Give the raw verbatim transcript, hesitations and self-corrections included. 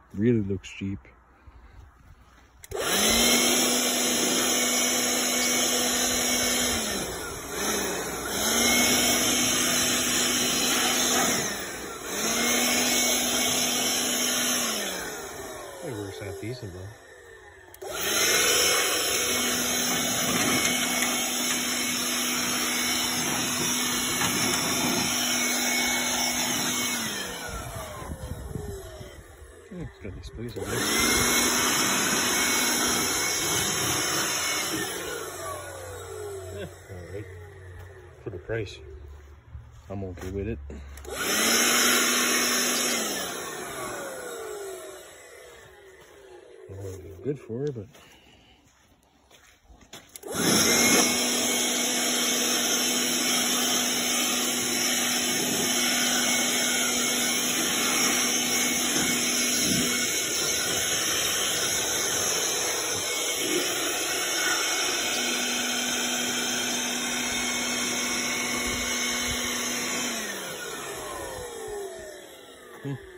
Really looks cheap. It works out decent though. Oh, it's got these squeeze on there. Yeah, alright. For the price, I'm okay with it. Well, it's good for her, but Hmm.